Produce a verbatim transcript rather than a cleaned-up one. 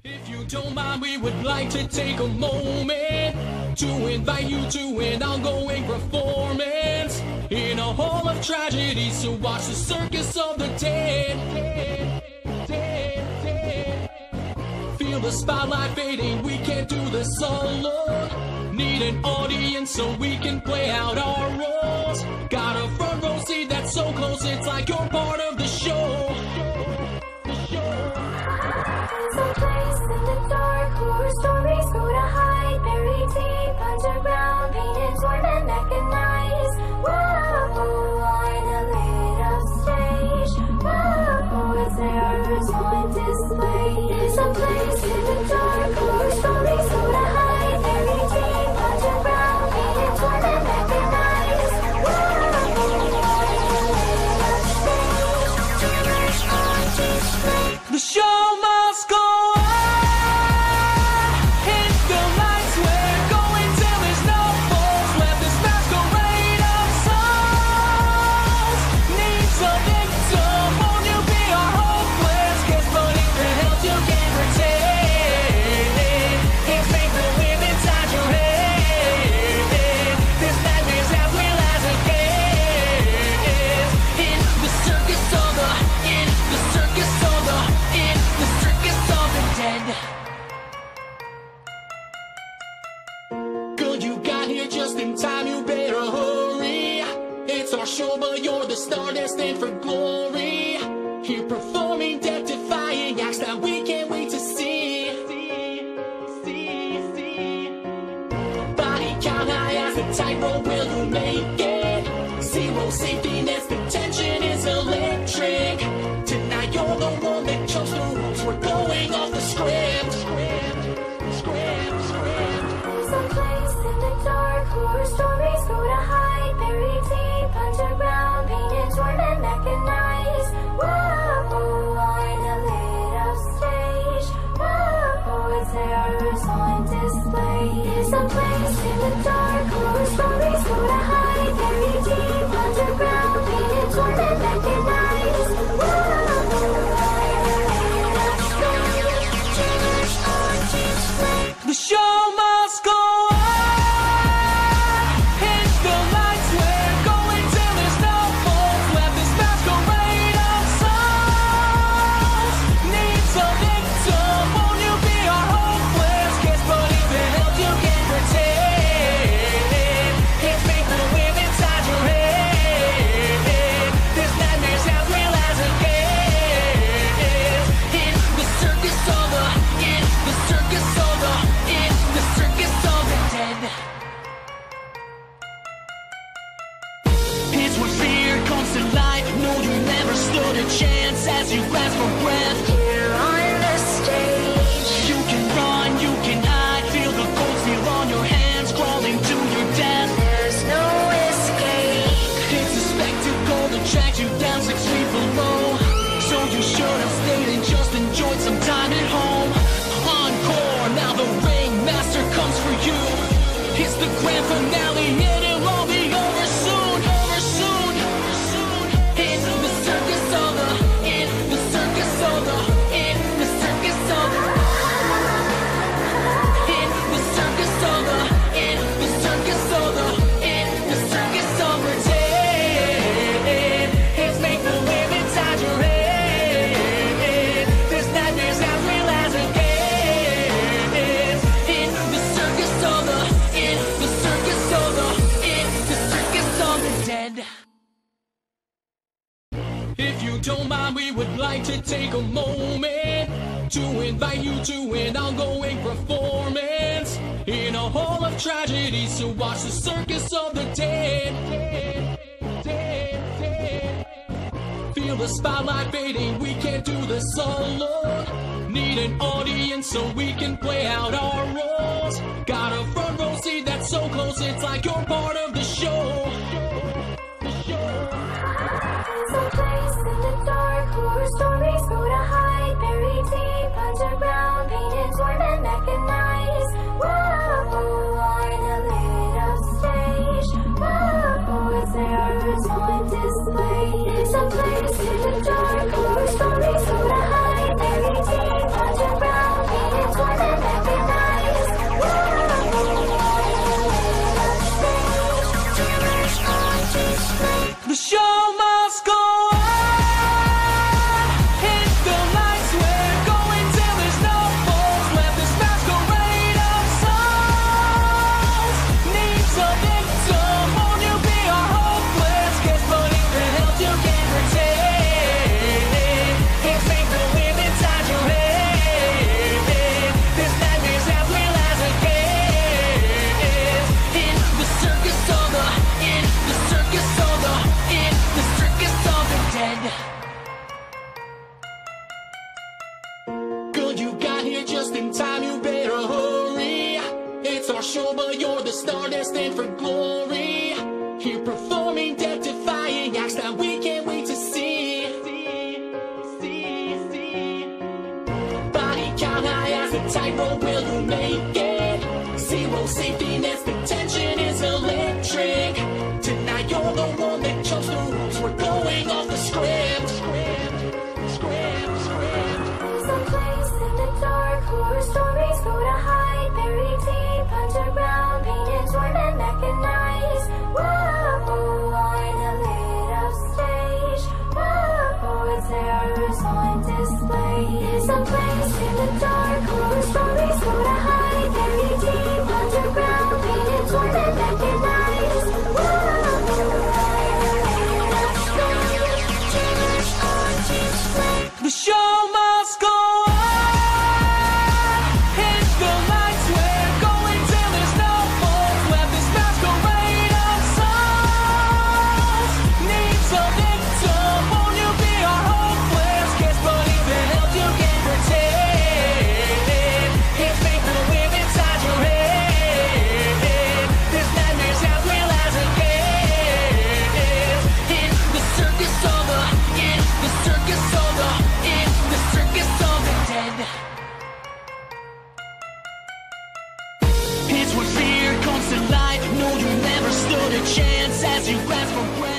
If you don't mind, we would like to take a moment to invite you to an ongoing performance in a hall of tragedies to watch the circus of the dead. Feel the spotlight fading, we can't do this alone. Need an audience so we can play out our roles. Got a front row seat that's so close, it's like you're part of the show. There's a place in the dark, horror stories go to hide, buried deep underground, pain and torment mechanized. Whoa, on a lit up stage. Whoa, it's terrors on display. There's a place in the dark, horror stories go to hide, buried deep underground, pain and torment mechanized. Whoa, on a lit up stage. Terrors on display. The show must go on. Hit the lights, we're going till there's no falls left. This masquerade of souls needs a victim. Won't you be our hopeless guest? But if the help you can pretend, it's make believe inside your head. This nightmare's as real as it gets. In the circus of the, in the circus of the, in the circus of the dead. Girl, you got here just in time, you better hurry. It's our show, but you're the star destined for glory. Here performing death-defying acts that we can't wait to see. Body count high as the tightrope, will you make it? Zero safety nets, the tension is electric. Tonight you're the one that chose the rules, we're going off the script. Script, script, script. There's a place in the dark, horror stories go to hide, buried deep underground, pain and torment mechanized. Whoa, on a lit up stage. Whoa, it's terrors on display. There's a place in the dark, horror stories go to hide, buried deep underground, pain and torment mechanized. Whoa, on a lit up stage. Terrors on display. The show must go on. Hit the lights, we're going till there's no falls left. This masquerade of souls needs a victim. Won't you be our hopeless guest? But if it helps, you can pretend. It's make believe inside your head. This nightmare's as real as it gets. In the circus of the, in the circus of the, in the circus of the dead. It's when fear comes to life. No, you never stood a chance as you grasp for breath. Here on the stage. You can run, you can hide. Feel the cold steel on your hands, crawling to your death. There's no escape. It's a spectacle that drags you down six feet below. So you should have stayed and just enjoyed some time at home. Encore, now the ringmaster comes for you. It's the grand finale and it'll all be over soon, over soon, over soon. In the circus of the, in the circus of the, in the circus of the, in the circus of the, in the circus of the, in the circus of the dead. It's make believe inside your head. This nightmare's as real as it gets. In the circus of the, in the circus of the, in the circus of the dead. If you don't mind, we would like to take a moment to invite you to an ongoing performance in a hall of tragedies to watch the circus of the dead. Feel the spotlight fading, we can't do this alone. Need an audience so we can play out our roles. Got a front row seat that's so close, it's like you're part of the show. There's a place in the dark, horror stories go to hide, buried deep underground, pain and torment mechanized. Whoa, on a lit up stage. Whoa, it's terrors on display. There's a place in the dark, horror stories go to hide, buried deep underground, pain and our show, but you're the star destined for glory. Here performing death-defying acts that we can't wait to see. Body count high as a tightrope, will you make it? Zero safety nets, the tension is electric. Tonight you're the one that jumps the rules, we're going off the script. There's a place in the dark, horror stories go to hide, buried deep underground, pain and torment mechanized. Whoa, on a lit up stage. Whoa, terrors on display. There's a place in the dark, horror stories go to hide, buried deep underground, pain and torment mechanized. Whoa, on a lit up stage. Terrors on display. The show must go on. Hit the lights, we're going till there's no hope left. This masquerade of souls needs a victim. Won't you be our hopeless kiss? But even help you can pretend. It's fake to live inside your head. This nightmare's as real as it gets. In the circus of the, in the circus of the, in the circus of the dead. It's when fear comes to life. No, you never stood a chance as you grasp for breath.